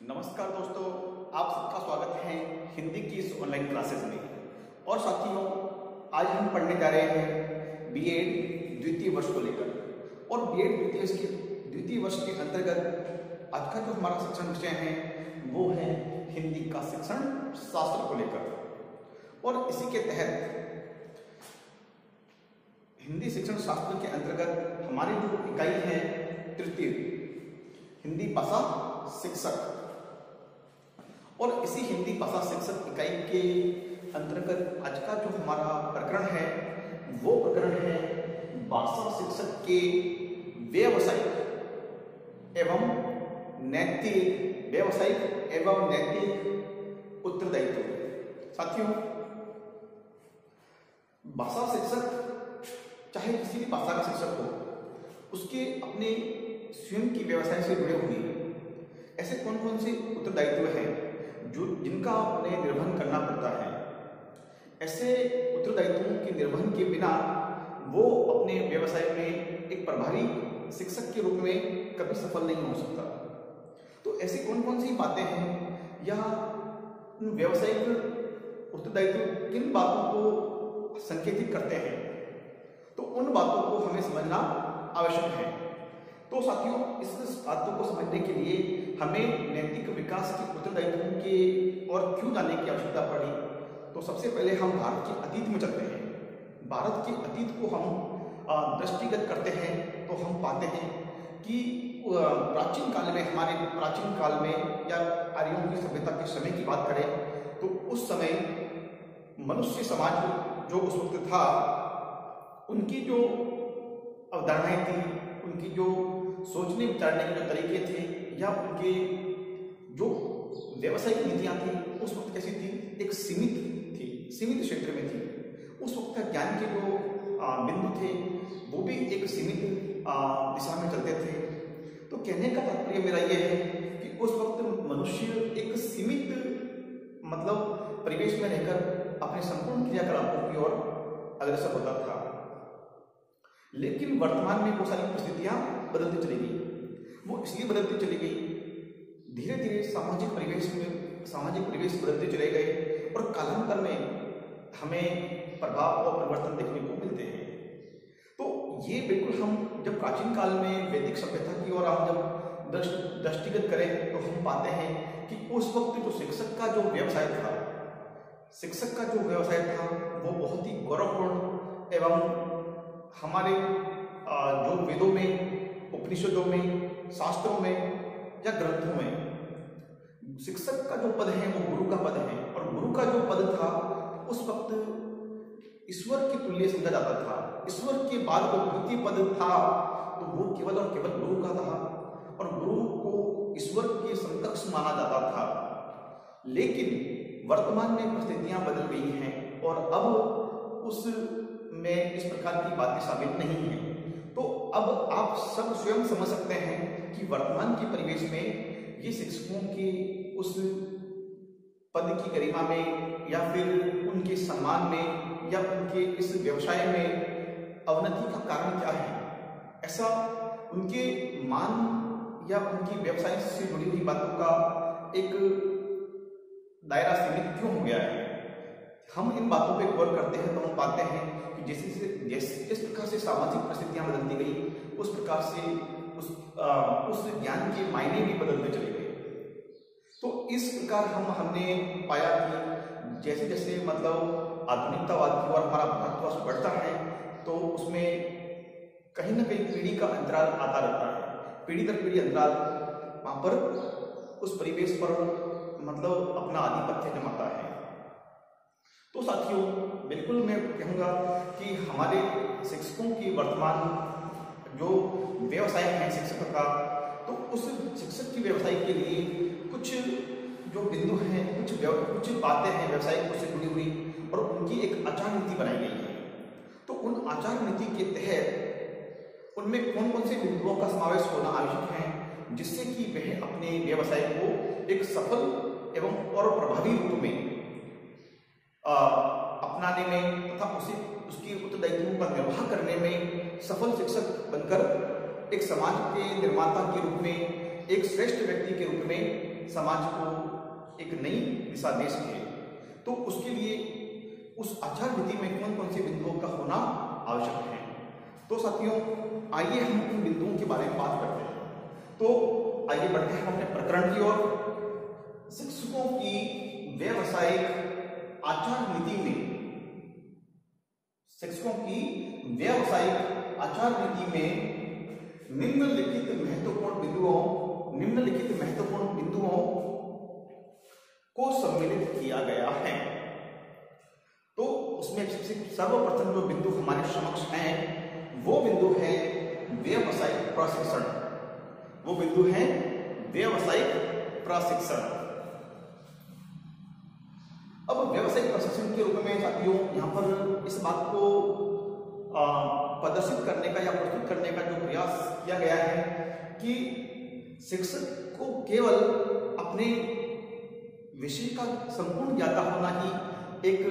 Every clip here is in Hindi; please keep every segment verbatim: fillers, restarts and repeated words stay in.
नमस्कार दोस्तों, आप सबका स्वागत है हिंदी की इस ऑनलाइन क्लासेस में। और साथियों, आज हम पढ़ने जा रहे हैं बीएड द्वितीय वर्ष को लेकर। और बीएड द्वितीय के द्वितीय वर्ष के अंतर्गत आज का जो हमारा शिक्षण विषय है वो है हिंदी का शिक्षण शास्त्र को लेकर। और इसी के तहत हिंदी शिक्षण शास्त्र के अंतर्गत हमारी जो इकाई है तृतीय हिंदी भाषा शिक्षक, और इसी हिंदी भाषा शिक्षक इकाई के अंतर्गत आज का जो हमारा प्रकरण है वो प्रकरण है भाषा शिक्षक के व्यावसायिक एवं नैतिक व्यावसायिक एवं नैतिक उत्तरदायित्व। साथियों, भाषा शिक्षक चाहे किसी भी भाषा का शिक्षक हो, उसके अपने स्वयं की व्यवसाय से जुड़े हुए ऐसे कौन कौन से उत्तरदायित्व हैं जो जिनका उन्हें निर्वहन करना पड़ता है। ऐसे उत्तरदायित्वों के निर्वहन के बिना वो अपने व्यवसाय में एक प्रभावी शिक्षक के रूप में कभी सफल नहीं हो सकता। तो ऐसी कौन कौन सी बातें हैं या उन व्यावसायिक उत्तरदायित्व किन बातों को संकेतित करते हैं, तो उन बातों को हमें समझना आवश्यक है। तो साथियों, इस बातों को समझने के लिए हमें नैतिक विकास के उत्तरदायित्वों के और क्यों जानने की आवश्यकता पड़ी। तो सबसे पहले हम भारत के अतीत में चलते हैं। भारत के अतीत को हम दृष्टिगत करते हैं तो हम पाते हैं कि प्राचीन काल में, हमारे प्राचीन काल में या आर्यों की सभ्यता के समय की बात करें तो उस समय मनुष्य समाज जो उस वक्त था, उनकी जो अवधारणाएं थी, उनकी जो सोचने विचारने के जो तरीके थे या उनके जो व्यावसायिक नीतियां थी उस वक्त कैसी थी, एक सीमित थी, सीमित क्षेत्र में थी। उस वक्त का ज्ञान के जो बिंदु थे वो भी एक सीमित दिशा में चलते थे। तो कहने का तात्पर्य मेरा यह है कि उस वक्त मनुष्य एक सीमित मतलब परिवेश में रहकर अपने संपूर्ण क्रियाकलापों की ओर अग्रसर होता था। लेकिन वर्तमान में वो सारी परिस्थितियां बदलती चली गई। वो इसलिए बदलती चली गई, धीरे धीरे सामाजिक परिवेश में सामाजिक परिवेश बदलते चले गए और कालांतर में हमें प्रभाव और परिवर्तन देखने को मिलते हैं। तो ये बिल्कुल हम जब प्राचीन काल में वैदिक सभ्यता की ओर हम जब दृष्टिगत करें तो हम पाते हैं कि उस वक्त जो शिक्षक का जो व्यवसाय था शिक्षक का जो व्यवसाय था वो बहुत ही गौरवपूर्ण एवं हमारे जो वेदों में, उपनिषदों में, शास्त्रों में या ग्रंथों में शिक्षक का जो पद है वो गुरु का पद है। और गुरु का जो पद था उस वक्त ईश्वर के तुल्य समझा जाता था। ईश्वर के बाद जो द्वितीय पद था तो वो केवल और केवल गुरु का था और गुरु को ईश्वर के समकक्ष माना जाता था। लेकिन वर्तमान में परिस्थितियां बदल गई हैं और अब उस में इस प्रकार की बातें साबित नहीं है। तो अब आप सब स्वयं समझ सकते हैं कि वर्तमान के परिवेश में ये शिक्षकों के उस पद की गरिमा में या फिर उनके सम्मान में या उनके इस व्यवसाय में अवनति का कारण क्या है। ऐसा उनके मान या उनकी व्यवसाय से जुड़ी हुई बातों का एक दायरा सीमित क्यों हो गया है। हम इन बातों पे गौर करते हैं तो हम पाते हैं कि जैसे जैसे जिस प्रकार से सामाजिक परिस्थितियां बदलती गई उस प्रकार से उस आ, उस ज्ञान के मायने भी बदलते चले गए। तो इस प्रकार हम हमने पाया कि जैसे जैसे मतलब आधुनिकतावाद की ओर हमारा भारतवर्ष बढ़ता है तो उसमें कहीं ना कहीं पीढ़ी का अंतराल आता रहता है। पीढ़ी दर पीढ़ी अंतराल वहां पर उस परिवेश पर मतलब अपना आधिपत्य जमाता है। तो साथियों, बिल्कुल मैं कहूँगा कि हमारे शिक्षकों की वर्तमान जो व्यवसाय है शिक्षक का, तो उस शिक्षक की व्यवसाय के लिए कुछ जो बिंदु हैं, कुछ कुछ बातें हैं व्यवसाय से जुड़ी हुई और उनकी एक आचार नीति बनाई गई है। तो उन आचार नीति के तहत उनमें कौन कौन से बिंदुओं का समावेश होना आवश्यक है जिससे कि वह अपने व्यवसाय को एक सफल एवं और प्रभावी रूप में आ, अपनाने में तथा उसे उसकी उत्तरदायित्वों का निर्वाह करने में सफल शिक्षक बनकर एक समाज के निर्माता के रूप में, एक श्रेष्ठ व्यक्ति के रूप में समाज को एक नई दिशा दे सके, तो उसके लिए उस आचार विधि में कौन कौन से बिंदुओं का होना आवश्यक है। तो साथियों, आइए हम उन बिंदुओं के बारे में बात करते हैं। तो आइए बढ़ते हैं अपने प्रकरण की ओर। शिक्षकों की व्यावसायिक आचार नीति में शिक्षकों की व्यावसायिक आचार नीति में निम्नलिखित महत्वपूर्ण बिंदुओं निम्नलिखित महत्वपूर्ण बिंदुओं को सम्मिलित किया गया है। तो उसमें सर्वप्रथम जो बिंदु हमारे समक्ष हैं वो बिंदु है व्यावसायिक प्रशिक्षण। वो बिंदु है व्यावसायिक प्रशिक्षण। अब व्यावसायिक प्रशिक्षण के रूप में साथियों यहाँ पर इस बात को प्रदर्शित करने का या प्रस्तुत करने का जो प्रयास किया गया है कि शिक्षक को केवल अपने विषय का संपूर्ण ज्ञाता होना ही एक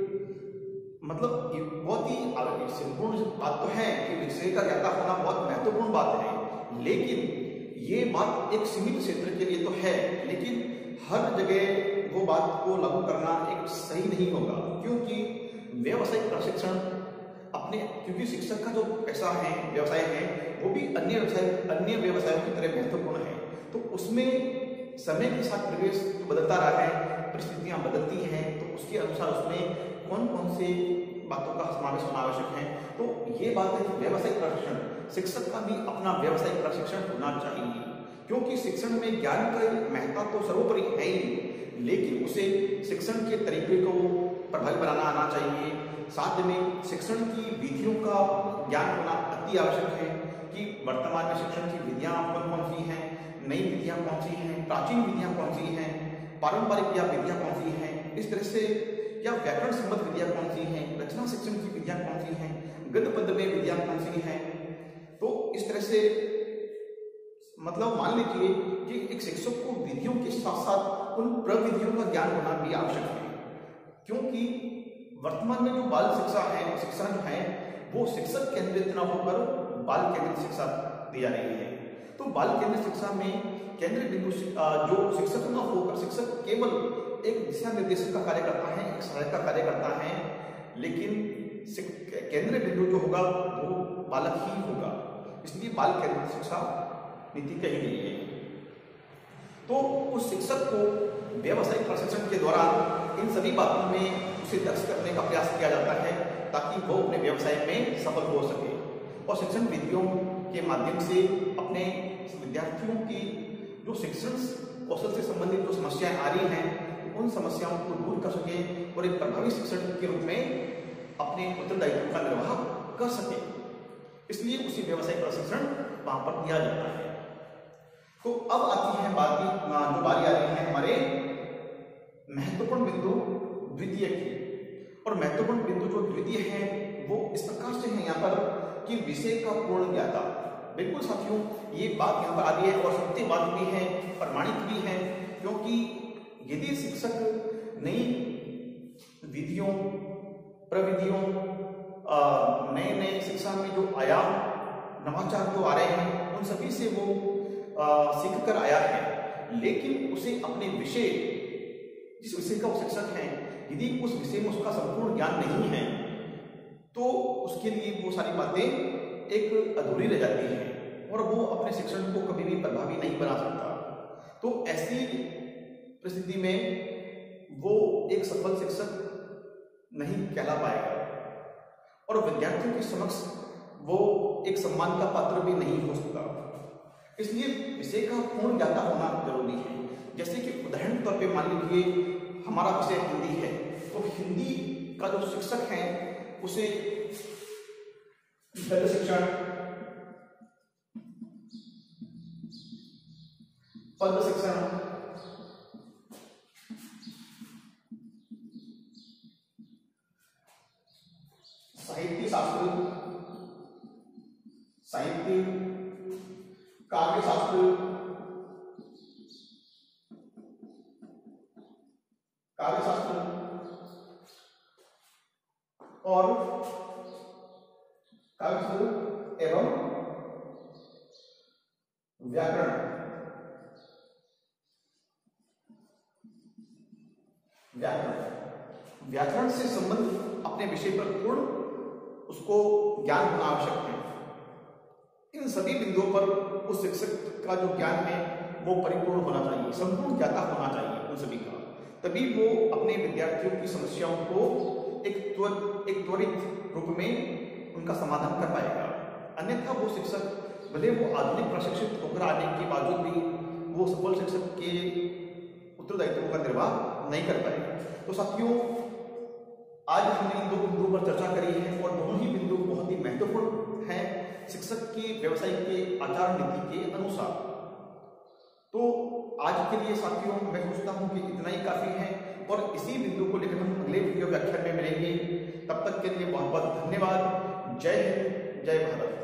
मतलब बहुत ही संपूर्ण बात तो है कि विषय का ज्ञाता होना बहुत महत्वपूर्ण बात है, लेकिन ये बात एक सीमित क्षेत्र के लिए तो है, लेकिन हर जगह वो बात को लागू करना एक सही नहीं होगा, क्योंकि व्यावसायिक प्रशिक्षण अपने क्योंकि शिक्षक का जो पैसा है व्यवसाय है वो भी अन्य व्यवसाय अन्य व्यवसायों की तरह महत्वपूर्ण है। तो उसमें समय के साथ परिवेश बदलता रहा है, परिस्थितियां बदलती हैं, तो उसके अनुसार उसमें कौन कौन से बातों का समावेश होना आवश्यक है। तो ये बात है कि व्यावसायिक प्रशिक्षण शिक्षक का भी अपना व्यावसायिक प्रशिक्षण होना चाहिए, क्योंकि शिक्षण में ज्ञान का महत्ता तो सर्वोपरि है ही, लेकिन उसे शिक्षण के तरीके को प्रभावी बनाना आना चाहिए। साथ में शिक्षण की विधियों का ज्ञान होना अति आवश्यक है कि वर्तमान में शिक्षण की विधियां कौन कौन सी हैं, नई विधियां कौन सी हैं, प्राचीन विधियां कौन सी हैं, पारंपरिक या विधियां कौन सी हैं, इस तरह से या व्याकरण संबंध विधियां कौन सी हैं, रचना शिक्षण की विधियां कौन सी हैं, गद्य पद्य में विधियां कौन सी हैं। तो इस तरह से मतलब मान लीजिए कि एक शिक्षक को विधियों के साथ साथ उन प्रविधियों का ज्ञान होना भी आवश्यक है, क्योंकि वर्तमान में जो बाल शिक्षा है शिक्षा जो है वो शिक्षक केंद्रित न होकर बाल केंद्रित शिक्षा दी जा रही है। तो बाल केंद्रित शिक्षा में केंद्रीय बिंदु जो शिक्षक न होकर शिक्षक केवल एक दिशा निर्देशक का कार्य करता है, एक सहायक का कार्य करता है, लेकिन केंद्रीय बिंदु जो होगा वो बालक ही होगा। इसलिए बाल केंद्रित शिक्षा नीति कही गई है। तो उस शिक्षक को व्यावसायिक प्रशिक्षण के दौरान इन सभी बातों में उसे दक्ष करने का प्रयास किया जाता है ताकि वो अपने व्यवसाय में सफल हो सके और शिक्षण विधियों के माध्यम से अपने विद्यार्थियों की जो शिक्षण कौशल से संबंधित जो समस्याएं आ रही हैं उन समस्याओं को दूर कर सके और एक प्रभावी शिक्षण के रूप में अपने उत्तरदायित्व का निर्वाह कर सके। इसलिए उसी व्यवसायिक प्रशिक्षण वहां पर दिया जाता है। तो अब आती है बात की जो बारी आ रही है हमारे महत्वपूर्ण बिंदु द्वितीय की, और महत्वपूर्ण बिंदु जो द्वितीय है वो इस प्रकार से है यहाँ पर कि विषय का पूर्ण ज्ञाता। बिल्कुल साथियों, ये बात यहाँ पर आ रही है और सत्य बात भी है, प्रमाणित भी है, क्योंकि यदि शिक्षक नई विधियों प्रविधियों नए नए शिक्षा में जो आयाम नवाचार जो आ रहे हैं उन सभी से वो सीख कर आया है, लेकिन उसे अपने विषय जिस विषय का वो शिक्षक है यदि उस विषय में उसका संपूर्ण ज्ञान नहीं है तो उसके लिए वो सारी बातें एक अधूरी रह जाती हैं और वो अपने शिक्षण को कभी भी प्रभावी नहीं बना सकता। तो ऐसी परिस्थिति में वो एक सफल शिक्षक नहीं कहला पाएगा और विद्यार्थियों के समक्ष वो एक सम्मान का पात्र भी नहीं हो सकता। इसलिए विषय का पूर्ण ज्ञाता होना जरूरी है। जैसे कि उदाहरण तौर पे मान लीजिए हमारा विषय हिंदी है, तो हिंदी का जो शिक्षक है उसे गद्य शिक्षण, पद्य शिक्षण, साहित्य शास्त्र, साहित्य, काव्य शास्त्र, काव्य शास्त्र और काव्य शास्त्र एवं व्याकरण, व्याकरण व्याकरण से संबंध अपने विषय पर पूर्ण उसको ज्ञान होना आवश्यक है। इन सभी बिंदुओं पर उस शिक्षक का जो ज्ञान है वो परिपूर्ण होना चाहिए, संपूर्ण ज्ञाता होना चाहिए उन सभी का, तभी वो अपने विद्यार्थियों की समस्याओं को एक त्वरित एक त्वरित रूप में उनका समाधान कर पाएगा। अन्यथा वो शिक्षक भले वो आधुनिक प्रशिक्षित होकर आने के बावजूद भी वो सफल शिक्षक के उत्तरदायित्वों का निर्वाह नहीं कर पाएगा। तो साथियों, आज हमने इन दो बिंदुओं पर चर्चा करी है और दोनों ही बिंदु बहुत ही महत्वपूर्ण हैं शिक्षक के व्यवसाय के आचार नीति के अनुसार। तो आज के लिए साथियों मैं सोचता हूं कि इतना ही काफी है और इसी बिंदु को लेकर हम अगले वीडियो व्याख्यान में मिलेंगे। तब तक के लिए बहुत बहुत धन्यवाद। जय हिंद, जय भारत।